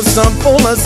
Volio sam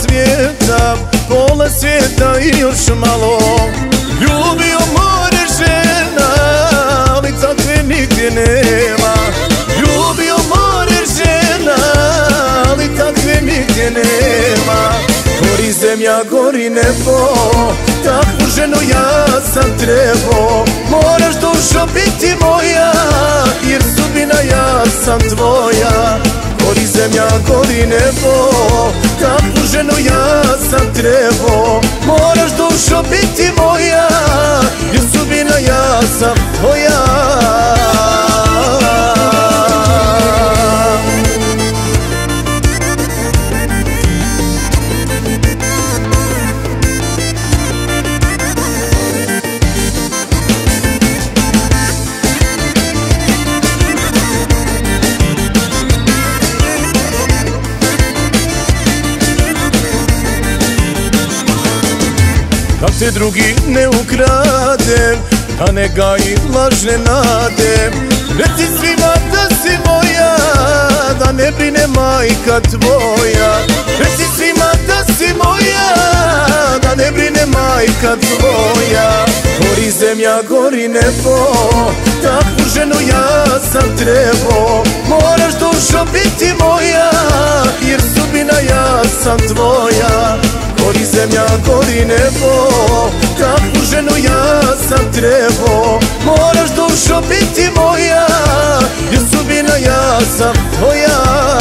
pola svijeta i još malo. Ljubio more žena, ali takve nigdje nema. Ljubio more žena, ali takve nigdje nema. Gori zemlja, gori nebo, takvu ženu ja sam trebao. Moraš dušo biti moja, jer sudbina ja sam tvoja. Gori zemlja, gori nebo, takvu ženu ja sam trebao. Moraš dušo biti moja, jer sudbina ja sam tvoja. Da te drugi ne ukradem, a ne gaji lažne nade. Reci svima da si moja, da ne brine majka tvoja. Reci svima da si moja, da ne brine majka tvoja. Gori zemlja, gori nebo, takvu ženu ja sam trebao. Moraš dušo biti moja, jer sudbina ja sam tvoja. Gori zemlja, gori nebo, takvu ženu ja sam trebao. Moraš dušo biti moja, jer sudbina ja sam tvoja.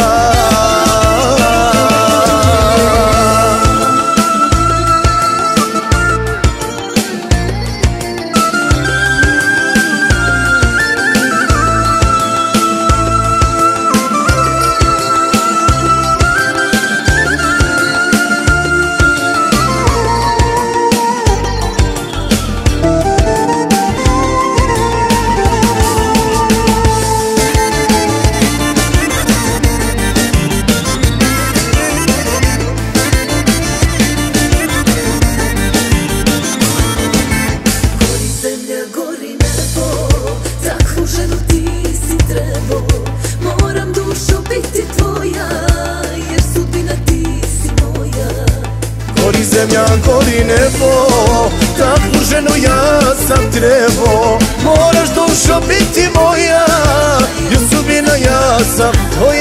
Gori zemlja, gori nebo, takvu ženu ja sam trebao. Moraš dušo biti moja, jer sudbina ja sam tvoja.